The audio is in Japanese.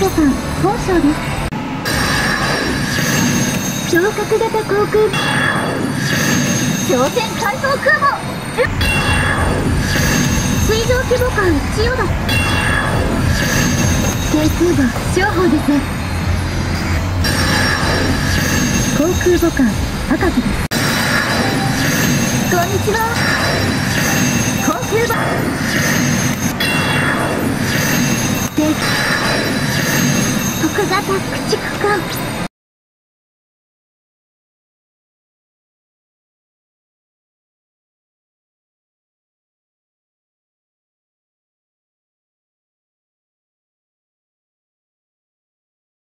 母さん本省です。昇格型航空朝鮮海藻空母水上規模艦千代田軽空母商法です。航空母艦赤城です。こんにちは。航空母徳型駆逐艦